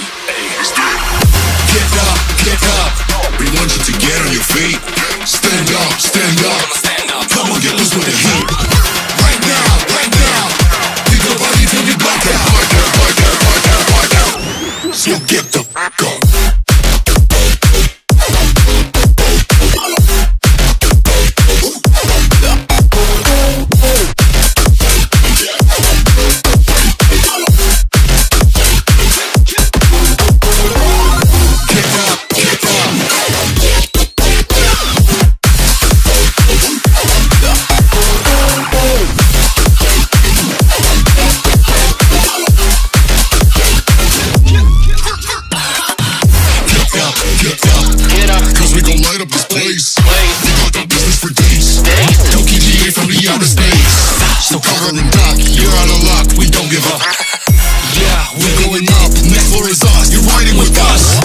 let's do it. Get up. We want you to get on your feet. Stand up, stand up. Come on, get loose with the heat. Right now. Pick your body till you black out. So get the fuck up. So cover and duck, you're out of luck, we don't give up. Yeah, we're going up, next floor is us, you're riding with us.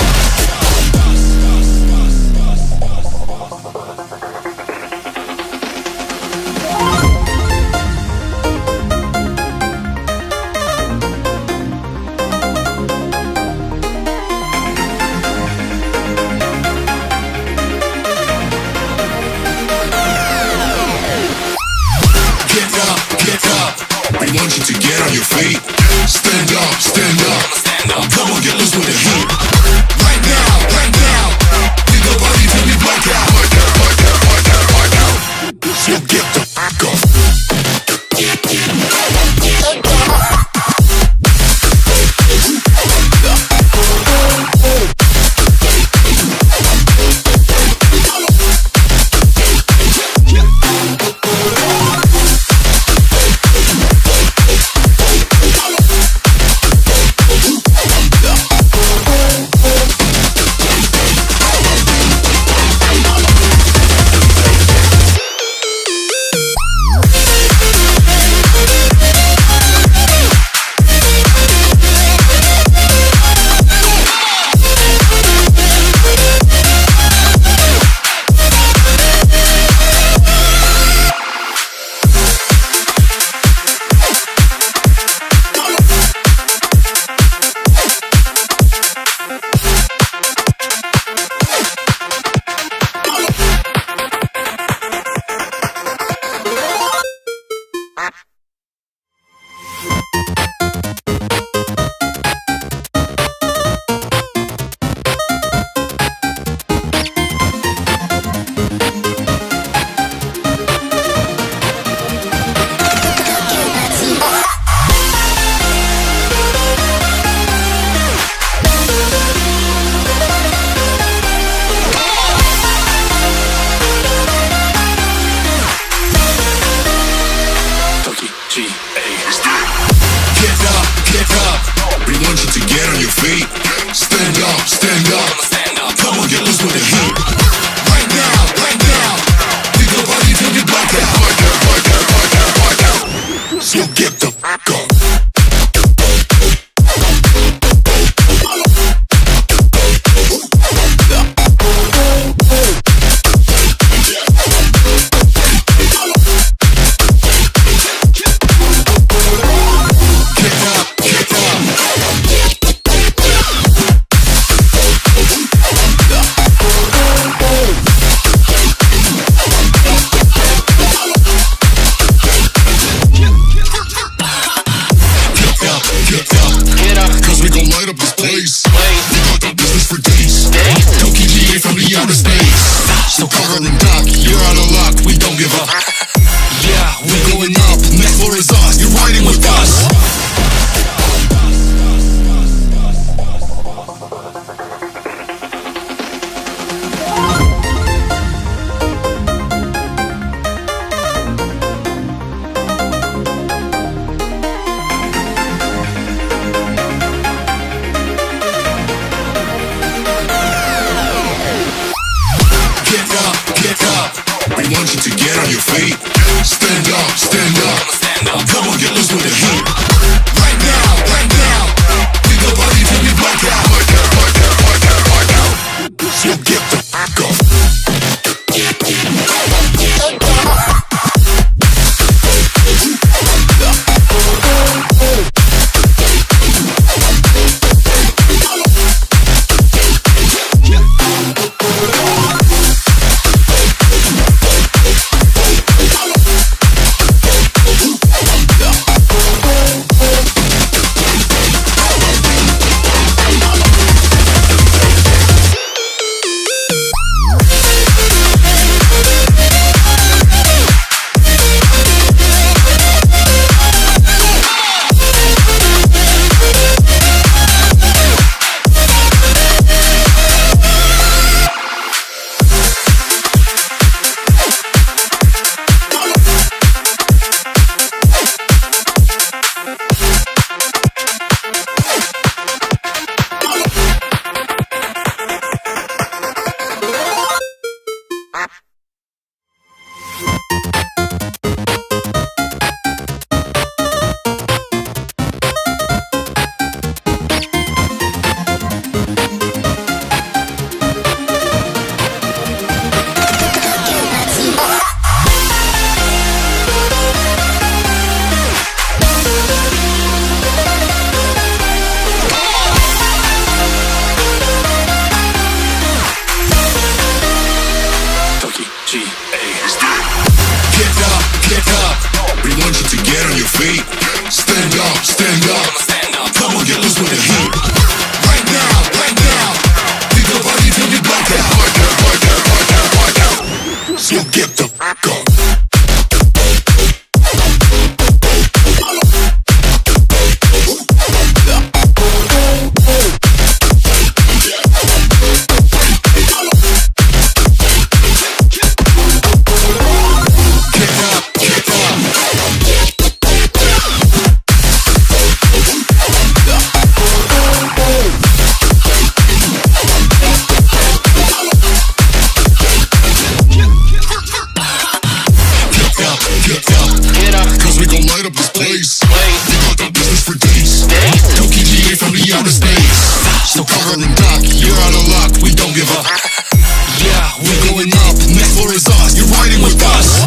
We want you to get on your feet. Stand up, stand up. Come on, get loose with the heat. Right now. Pick your body till you black out. So get the fuck off. Get up. We want you to get on your feet. Stand up, stand up. Come on, get loose with the heat. Right now. Pick your body till you black out. So get the fuck up. Cause we gon' light up this place. We got the business for days. Tokyo GA from the outer space. So cover and duck, you're out of luck, we don't give up. Yeah, we're going up, next floor is us, you're riding with us. We want you to get on your feet. Stand up, stand up. Come on, get loose with the heat. Right now. Pick your body till you black out. So get the fuck off. covered in dark. You're out of luck, we don't give up. Yeah, we're going up. Next floor is us. You're riding with us.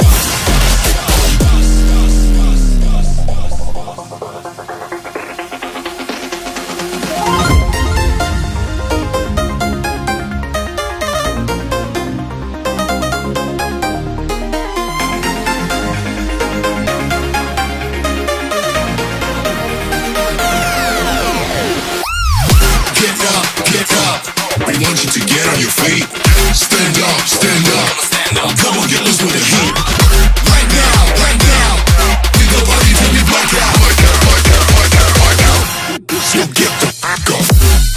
We want you to get on your feet. Stand up, stand up, stand up. Come on, get loose with the heat. Right now, right now. We go party till we black out. Black out, black out, black out, black out. So get the fuck off.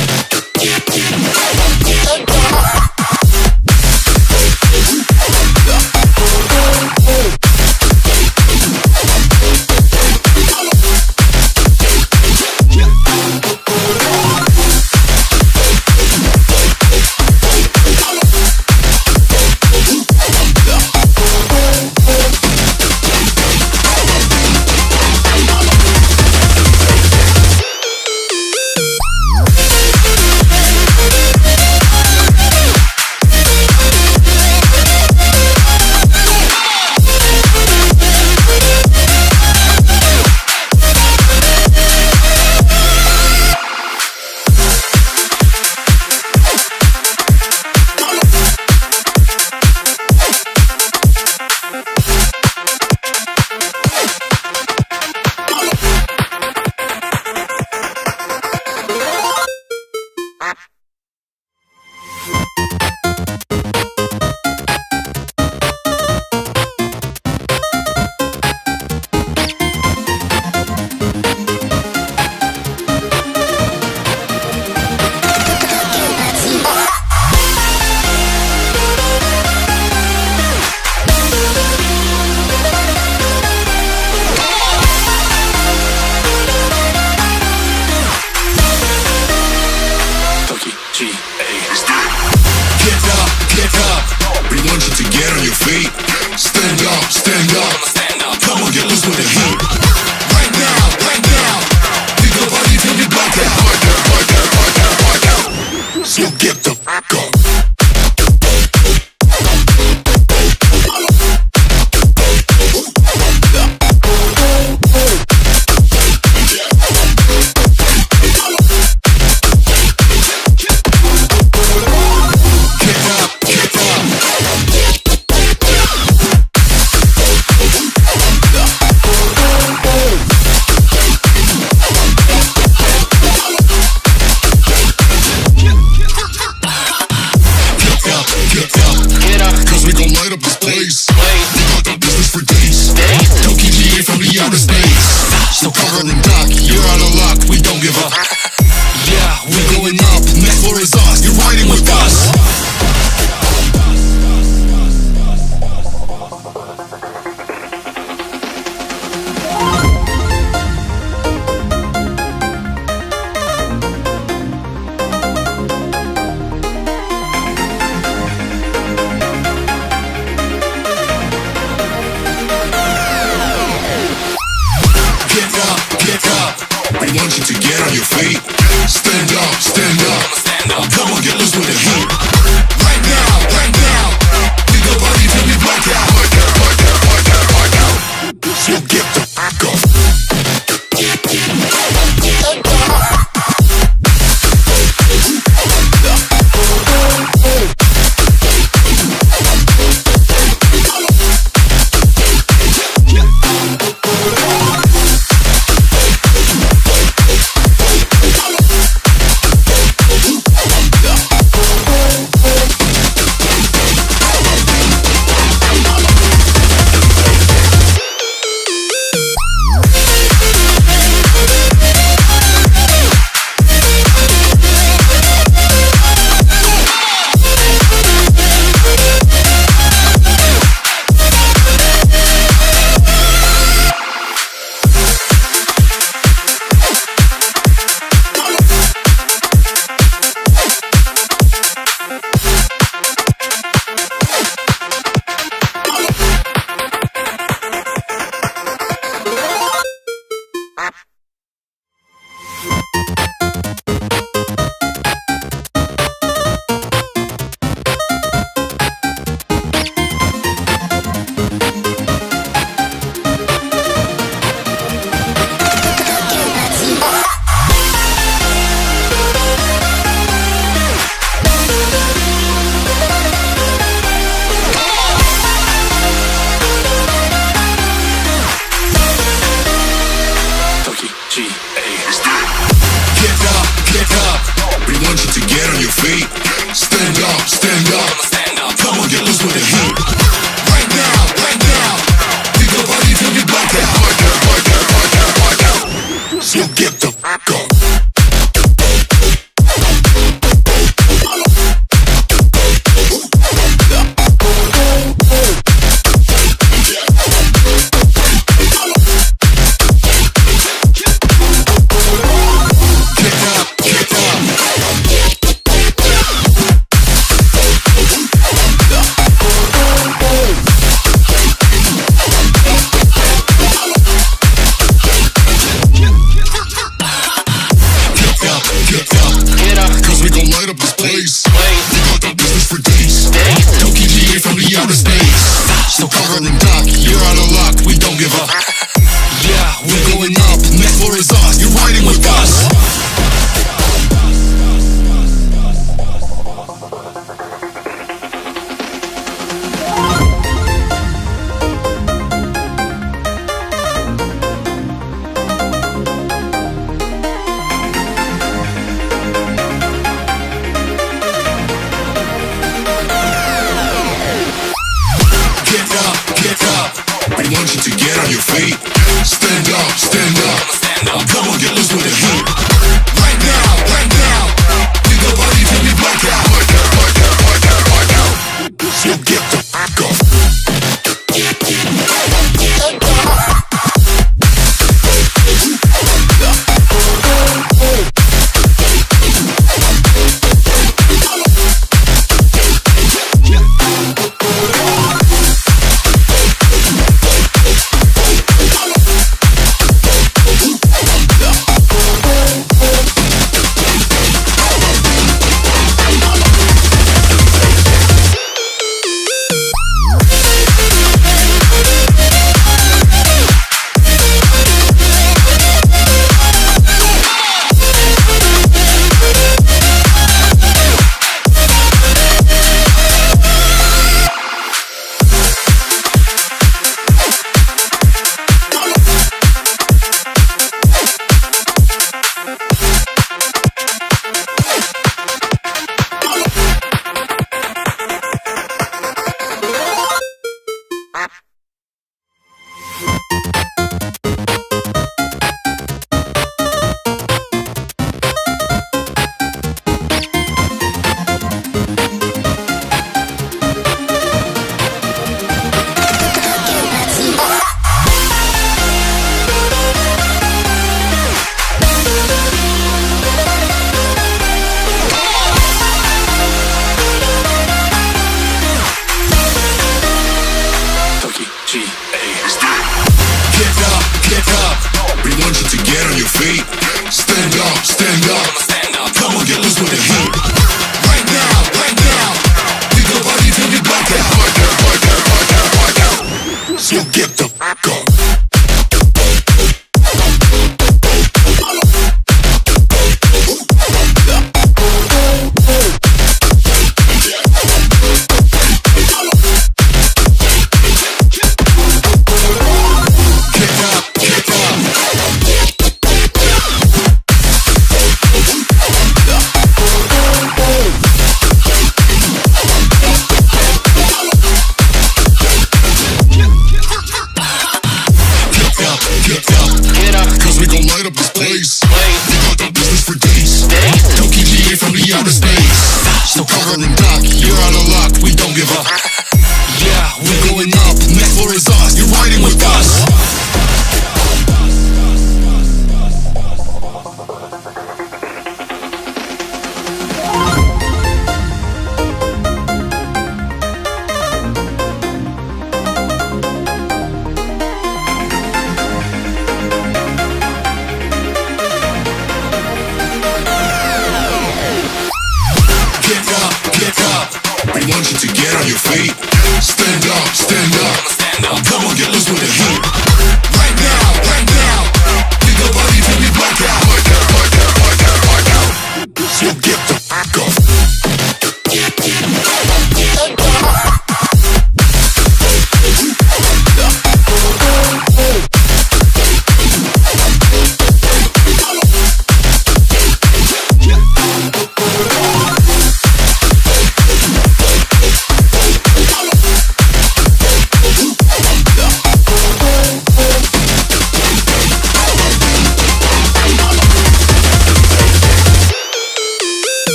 Stand up, stand up, stand up. Come on, get loose with the heat. Right now, right now. We go party till we black out. Black out, black out, black out, black out. So get the fuck up. Ha ha! light up this place. We got the business for days. Tokyo GA from the outer space. So cover and dock, you're out of luck, we don't give up. Yeah, we're going up, next floor is us, you're riding with us. We want you to get on your feet. Stand up, stand up, stand up. Come on, get loose with the heat. Right now, dig the body till we black out. So get the fuck up. Stand up, stand up, stand up. Come on, get loose with the heat. Right now, dig the body till we black out. So get the fuck up. Outer space, so cover and dock, you're out of luck, we don't give up. Yeah, we're going up, next floor is us, you're riding with us. We want you to get on your feet. Stand up, stand up, stand up. Come on, get loose with the heat. Right now, dig the body till we black out. So get the fuck up.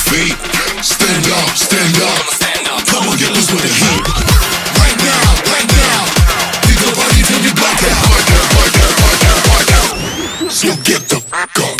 feet. Stand up, stand up. Come on, get loose with the heat. Right now, right now. Pick your body till you black out. So get the fuck up.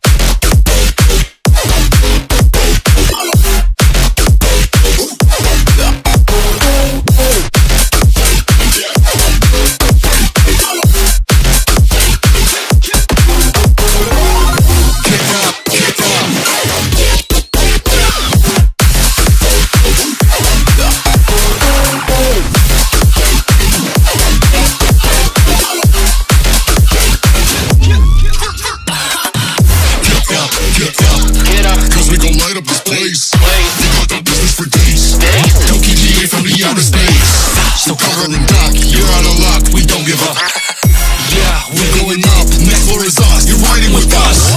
So cover and duck, you're out of luck, we don't give up. Yeah, we're going up, next floor is us, you're riding with us.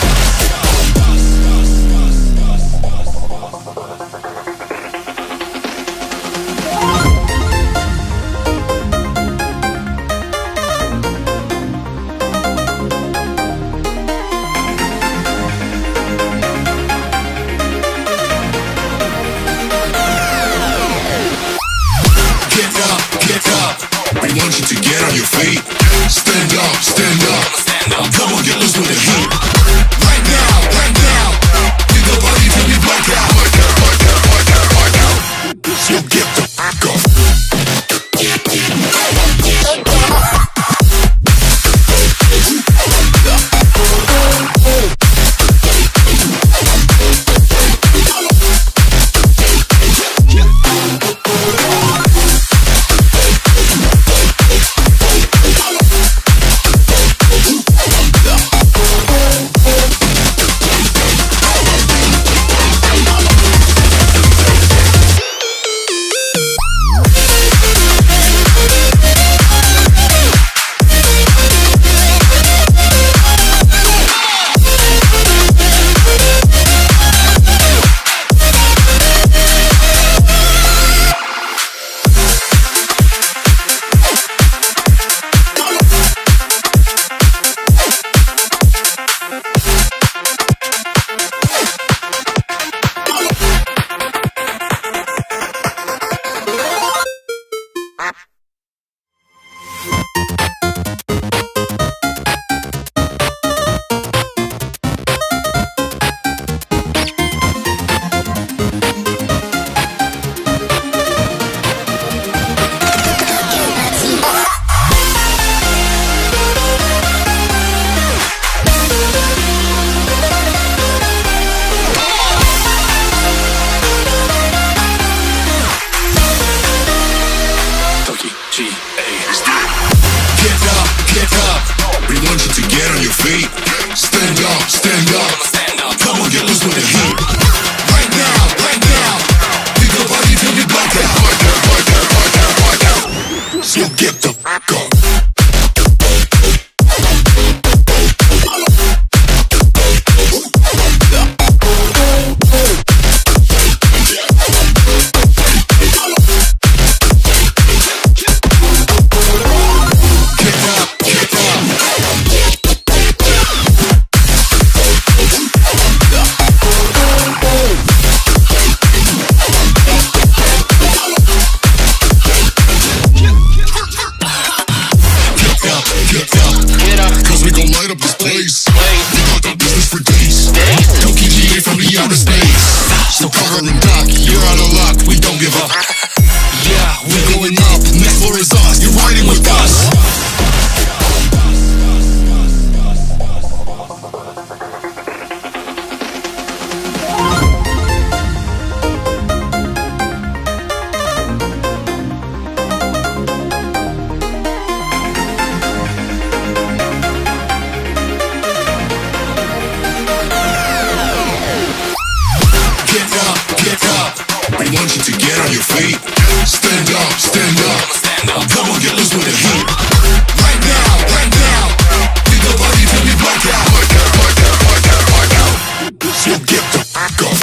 We want you to get on your feet. Stand up, stand up. Come on, get loose with the heat. Right now, right now. Pick your body till you black out. So get the fuck off. Stand up, stand up. Come on, get loose with the heat. Right now, right now. Pick your body till you black out. So get the fuck up. So cover and duck, you're out of luck, we don't give up. Yeah, we're going up, next floor is us, you're riding with us. We want you to get on your feet. Stand up, stand up. Come on, get loose with the heat. Right now, right now. Pick your body till you black out. So get the fuck off.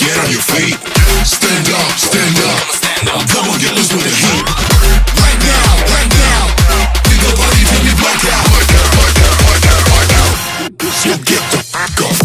get on your feet. Stand up, stand up. Come on, get loose with the heat. Right now, right now. Think about it till we black out. So get the fuck off.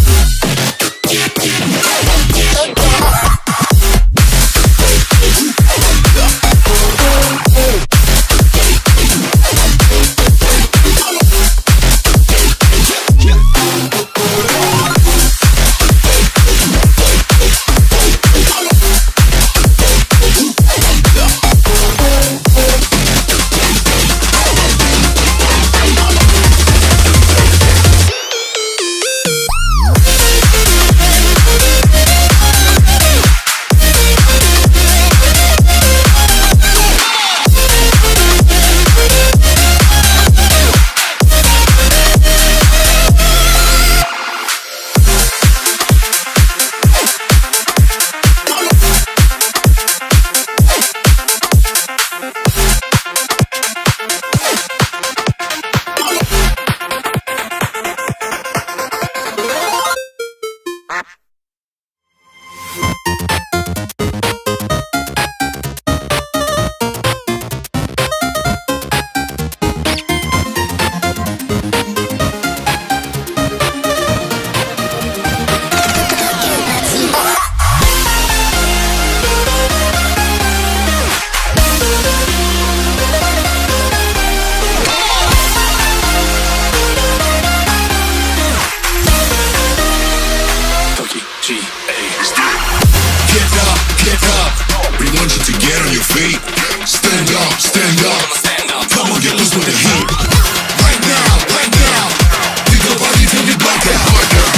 Stand up, stand up. Come on, get loose with the heat. Right now, right now. Think about it till we black out.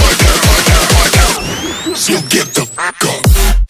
So get the fuck up.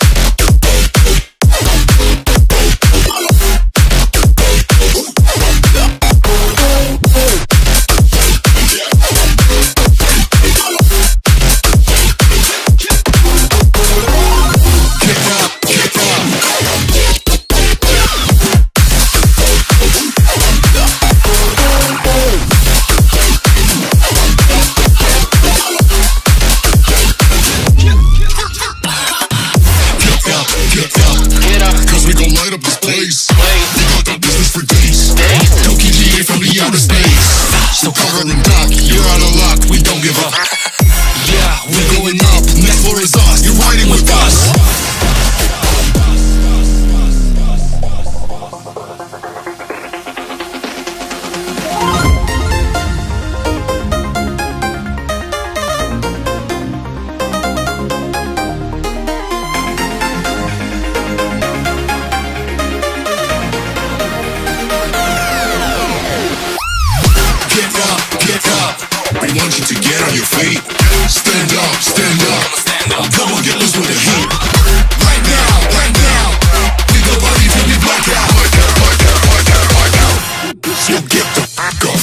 So cover and duck, you're out of luck, we don't give up. Yeah, we're going up, next floor is us, you're riding with us. We want you to get on your feet. Stand up, stand up. Come on, get loose with the heat. Right now, right now. Think about it till we black out. So get the fuck off.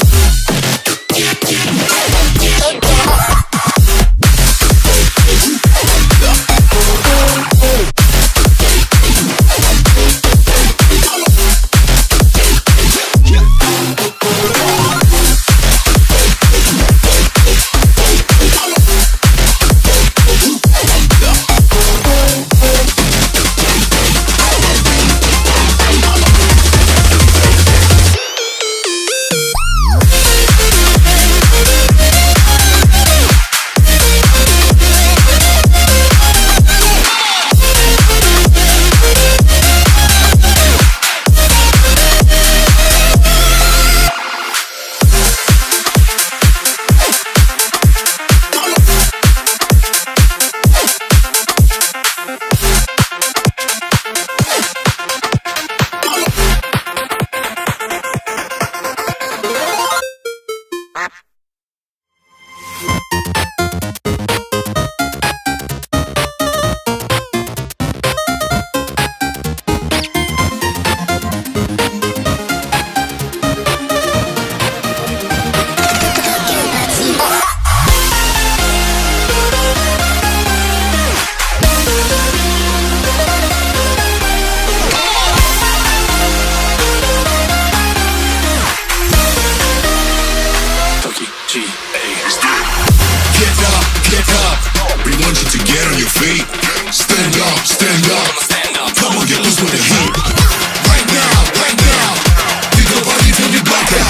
Get up, we want you to get on your feet. stand up, stand up. Come on, get loose with the heat. Right now, pick your body till you black out.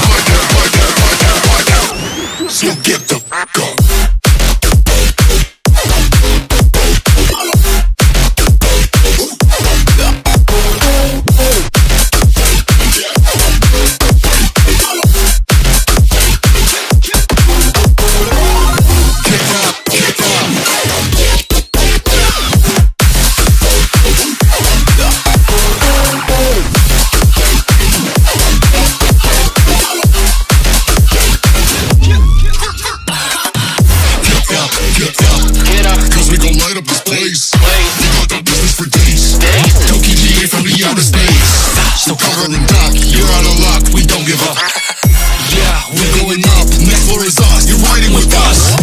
So get the fuck up. So cover and duck, you're out of luck, we don't give up. Yeah, we're going up, next floor is us, you're riding with us.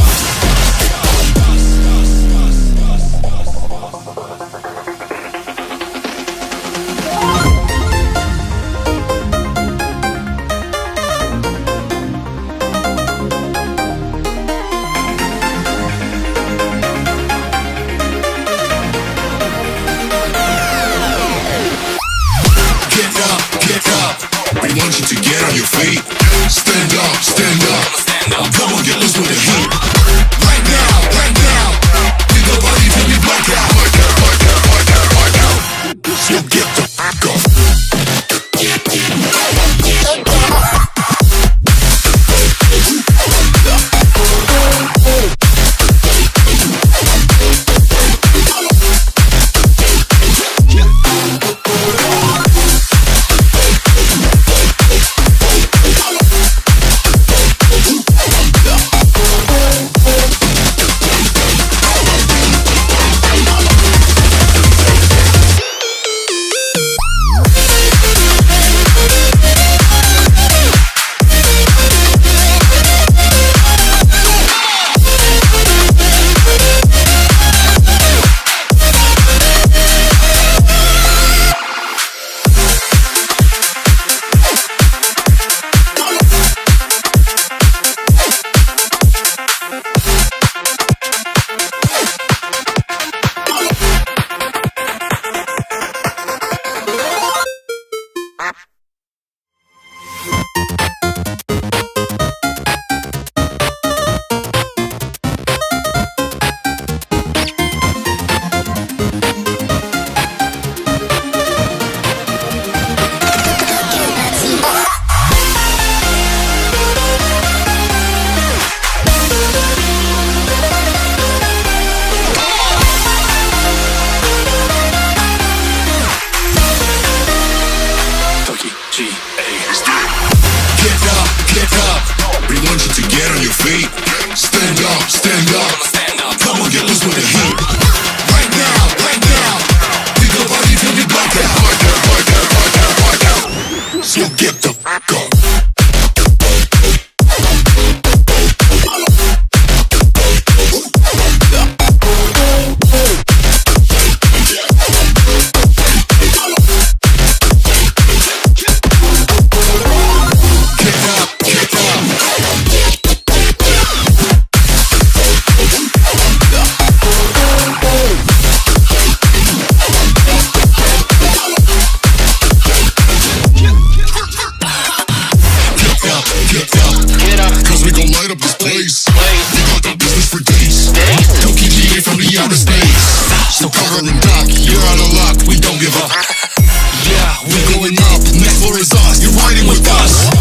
We want you to get on your feet. Stand up, stand up. Come on, get loose with the heat. Right now. Pick your body till you black out. So get the fuck off. Stand up, stand up. Come on, get loose with the heat. Right now. Pick your body till you black out. So get the fuck up. So cover and duck, you're out of luck, we don't give up. Yeah, we're going up, next floor is us, you're riding with us.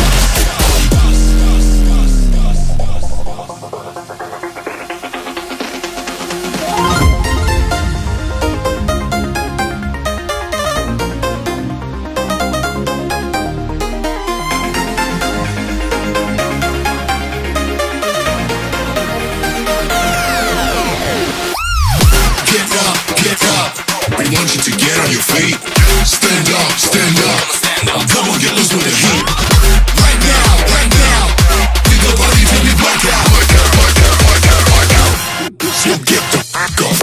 We want you to get on your feet. Stand up, stand up. Come on, get loose with the heat. Right now. Pick your body till you black out. So get the fuck off.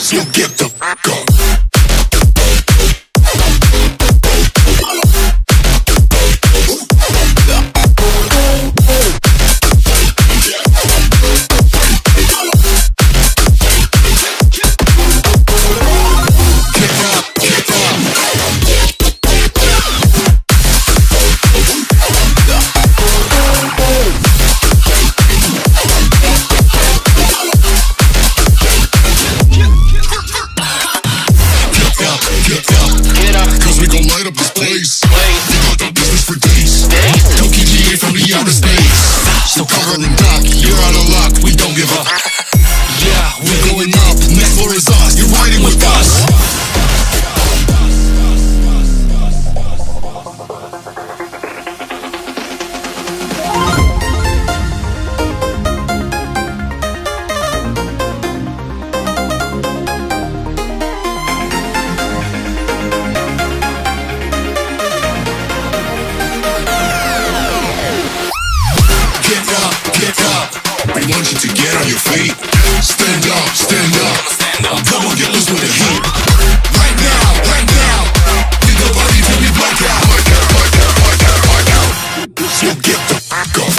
So get the fuck up. Outer space, so cover and duck. You're out of luck, we don't give up. Yeah, we're going up. Next floor is us. You're riding with us. We want you to get on your feet. Stand up, stand up. Come on, get loose with the heat. Right now, right now. We go party till we black out. So get the fuck off.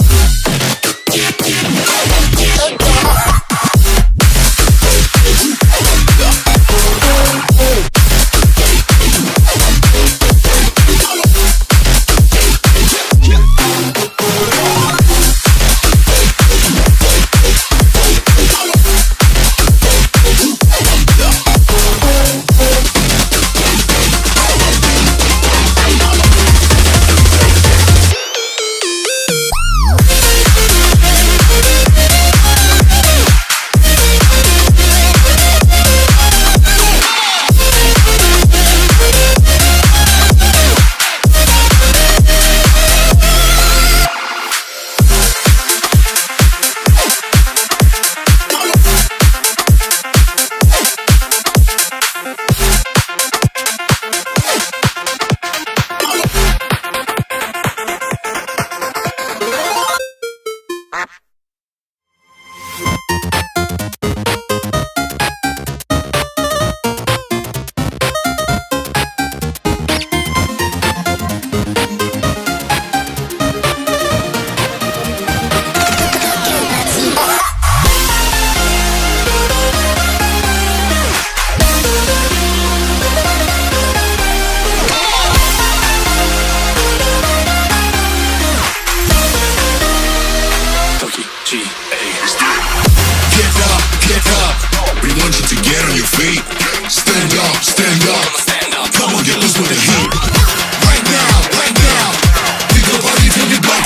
Stand up, stand up. Come on, get loose with the heat. Right now, right now. We go party till we black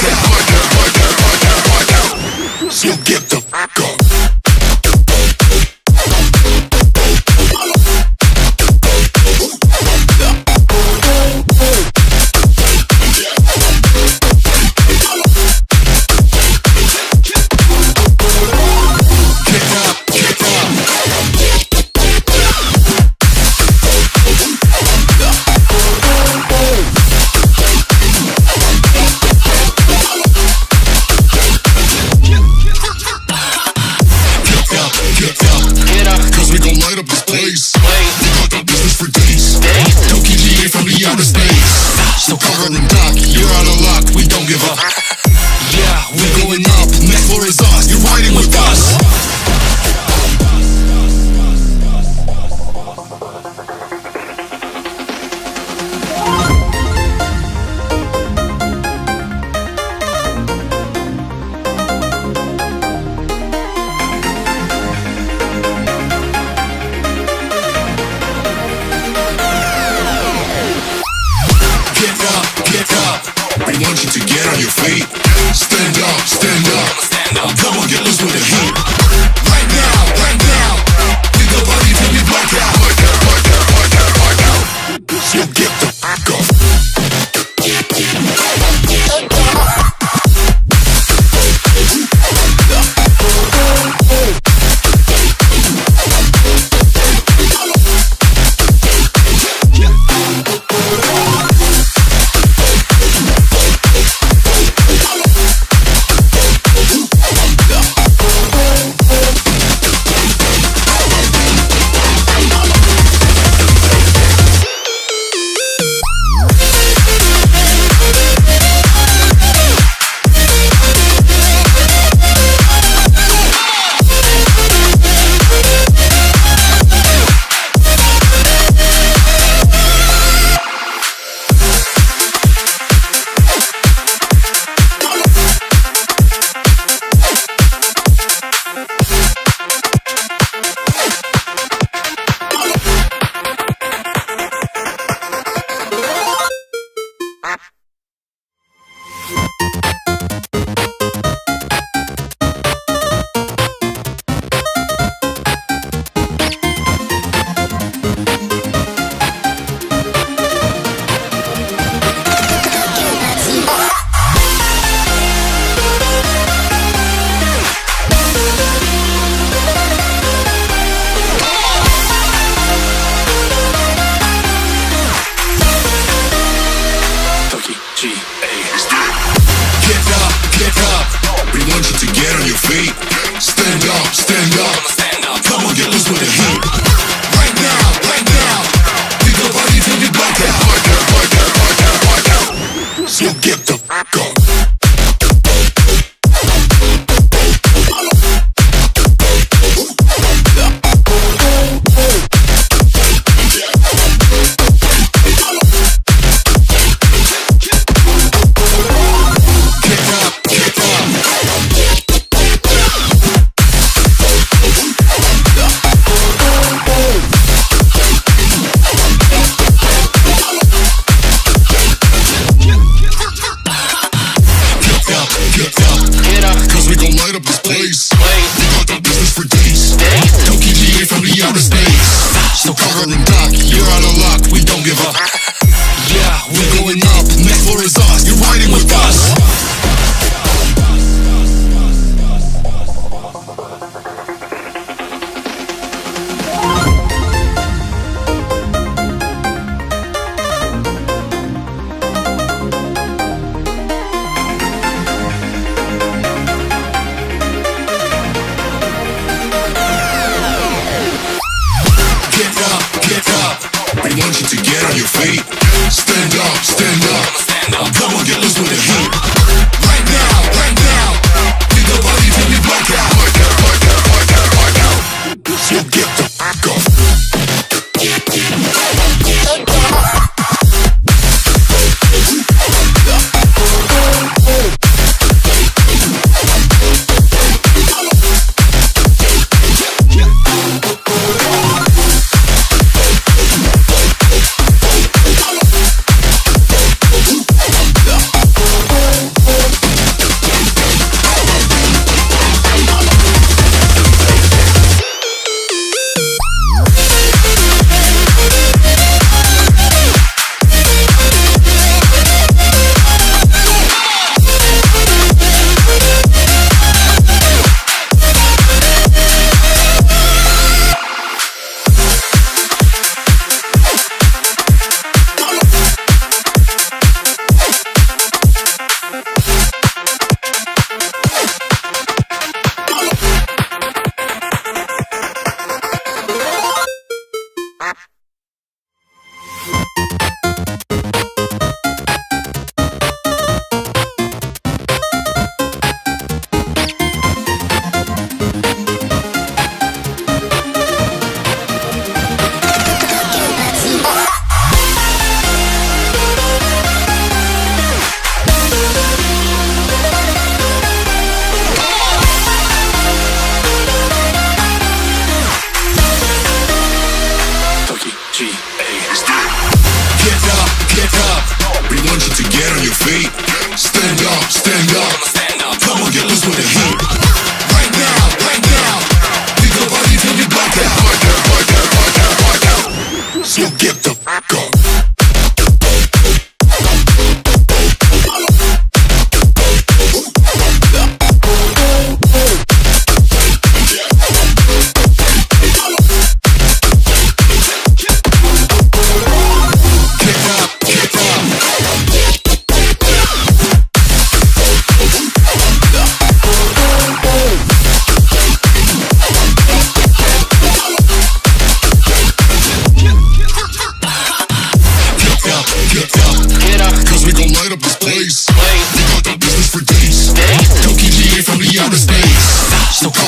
out. So get the fuck up.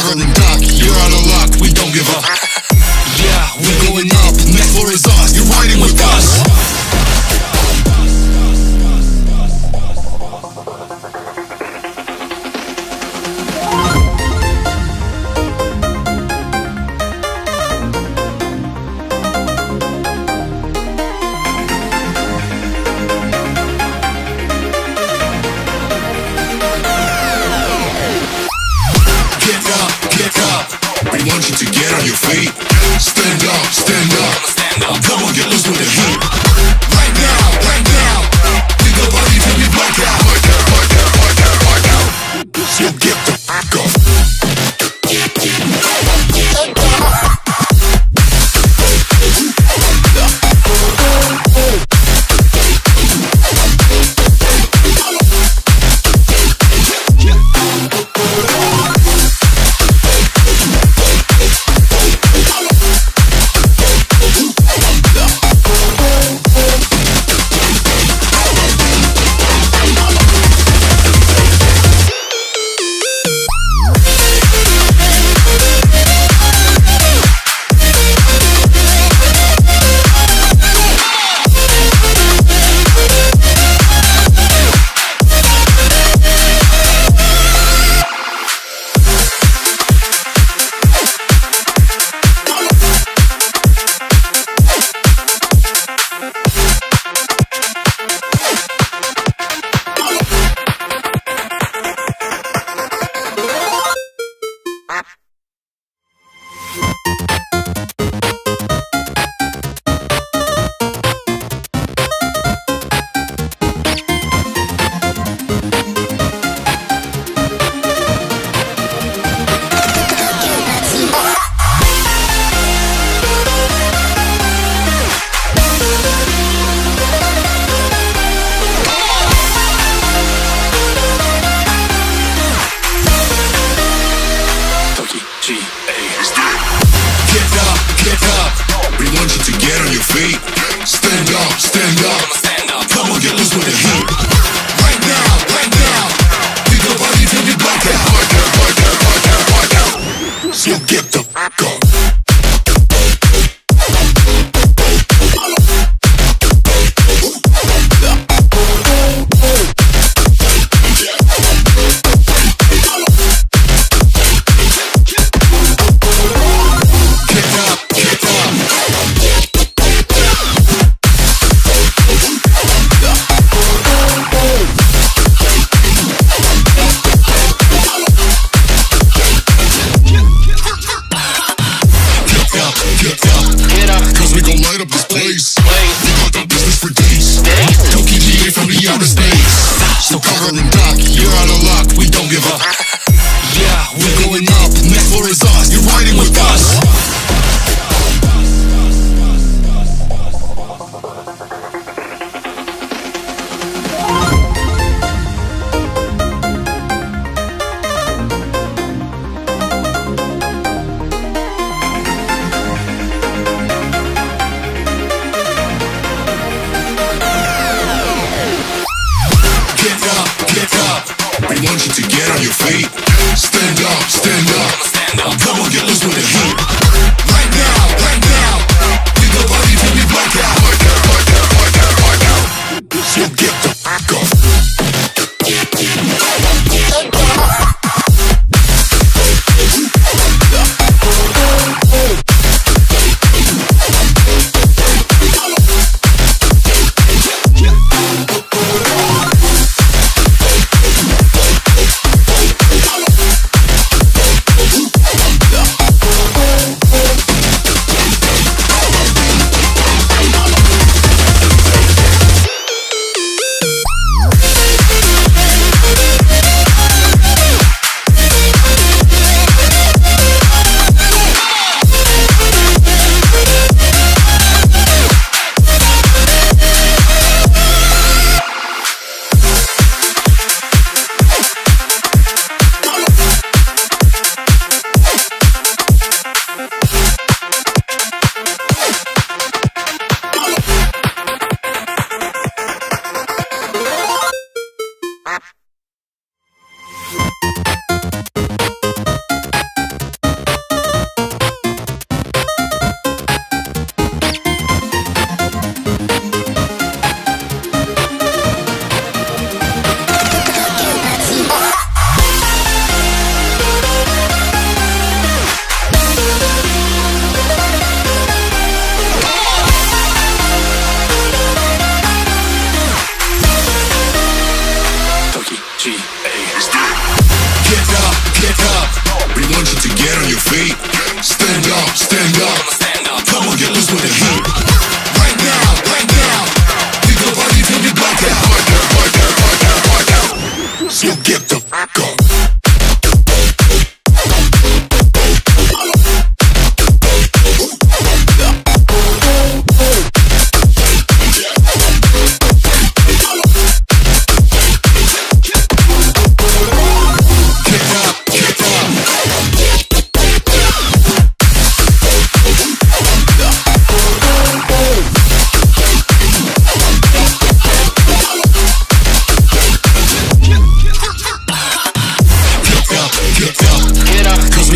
covering duck, you're out of luck, we don't give up. Yeah, we're going up, next floor is us, you're riding with us. We want you to get on your feet. Stand up, stand up, stand up. Come on, get loose with the heat. Right now, we go party till we black out. So get the fuck off. Feet. Stand up, stand up, stand up. Come on, get loose with the heat. Right now, we go party till we black out. So get the fuck up. Light up this place. We got the business for days. Toki GA from the outer space. So covering duck, you're out of luck, we don't give up. Yeah, we're going up, next floor is us, you're riding with us. We want you to get on your feet. Stand up, stand up.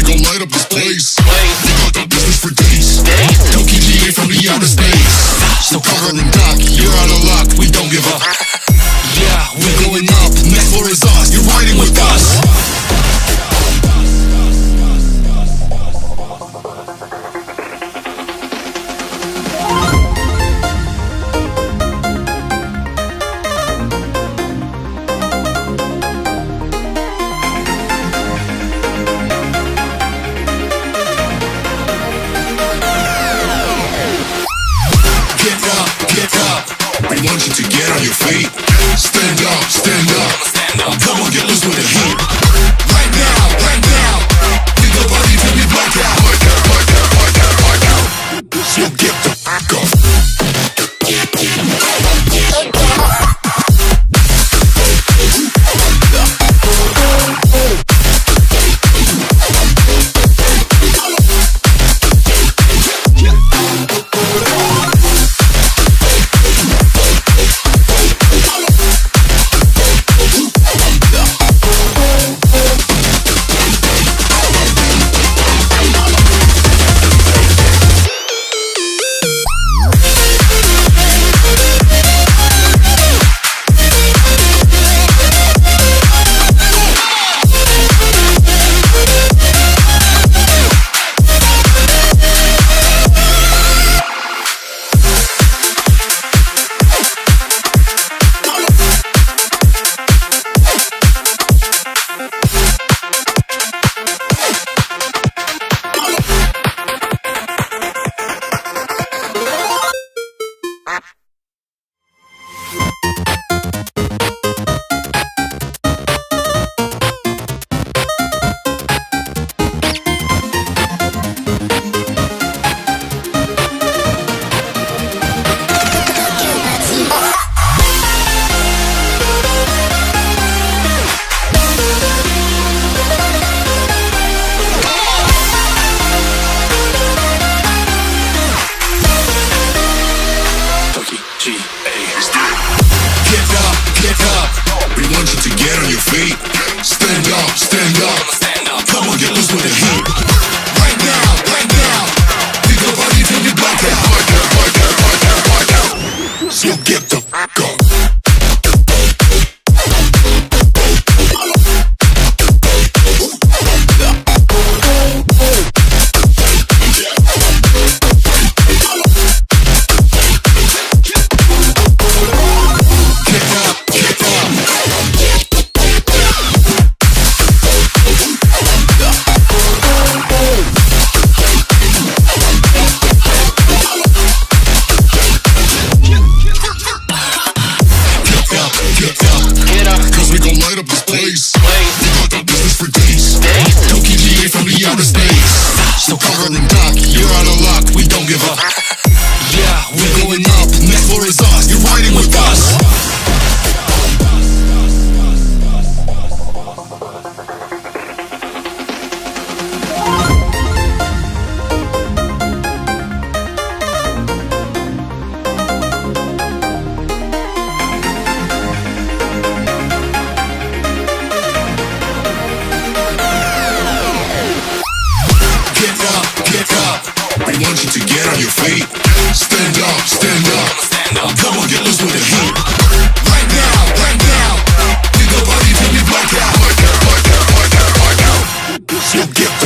we gon' light up this place. We got the business for days. Toki GA from the outer space. So Carl and Doc, you're out of luck, we don't give up. Yeah, we're going up, next floor is us, you're riding with us. We want you to get on your feet. Stand up, stand up. Come on, get loose with the heat. Right now, we go party till we black out. So get the fuck up. Stand up, stand up. Come on, get loose with the heat. Right now, we go party till we black out. So get the fuck up. So Carl and Doc, you're out of luck, we don't give up. Yeah, we're going up, next floor is us, you're riding with us. We want you to get on your feet. Stand up, stand up. Come on, get loose with the heat. Right now, we go party till we black out. So get